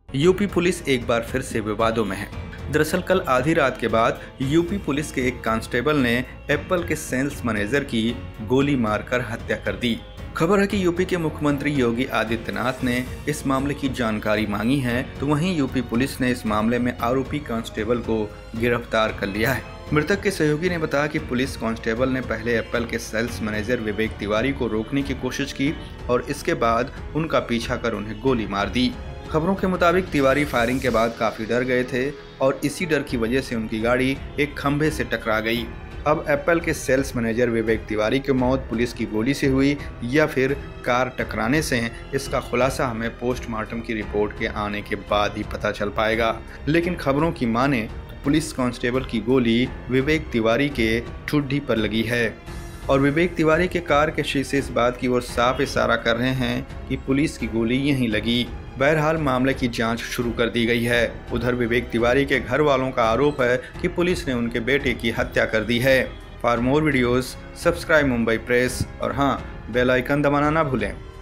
UP police एक बार फिर से विवादों में है। दरअसल कल आधी रात के बाद यूपी पुलिस के एक कांस्टेबल ने एप्पल के सेल्स मैनेजर की गोली मारकर हत्या कर दी। खबर है कि यूपी के मुख्यमंत्री योगी आदित्यनाथ ने इस मामले की जानकारी मांगी है, तो वहीं यूपी पुलिस ने इस मामले में आरोपी कांस्टेबल को गिरफ्तार कर लिया है। मृतक के सहयोगी ने बताया कि पुलिस कांस्टेबल ने पहले एप्पल के सेल्स मैनेजर विवेक तिवारी को रोकने की कोशिश की और इसके बाद उनका पीछा कर उन्हें गोली मार दी। खबरों के मुताबिक तिवारी फायरिंग के बाद काफी डर गए थे और इसी डर की वजह से उनकी गाड़ी एक खंभे से टकरा गई। अब एप्पल के सेल्स मैनेजर विवेक तिवारी की मौत पुलिस की गोली से हुई या फिर कार टकराने से, इसका खुलासा हमें पोस्टमार्टम की रिपोर्ट के आने के बाद ही पता चल पाएगा। लेकिन खबरों की माने तो पुलिस कांस्टेबल की गोली विवेक तिवारी के ठुड्डी पर लगी है और विवेक तिवारी के कार के शीशे इस बात की ओर साफ इशारा कर रहे हैं कि पुलिस की गोली यहीं लगी। बहरहाल मामले की जांच शुरू कर दी गई है। उधर विवेक तिवारी के घर वालों का आरोप है कि पुलिस ने उनके बेटे की हत्या कर दी है। For more videos subscribe Mumbai press और हाँ, बेल आइकन दबाना ना भूलें।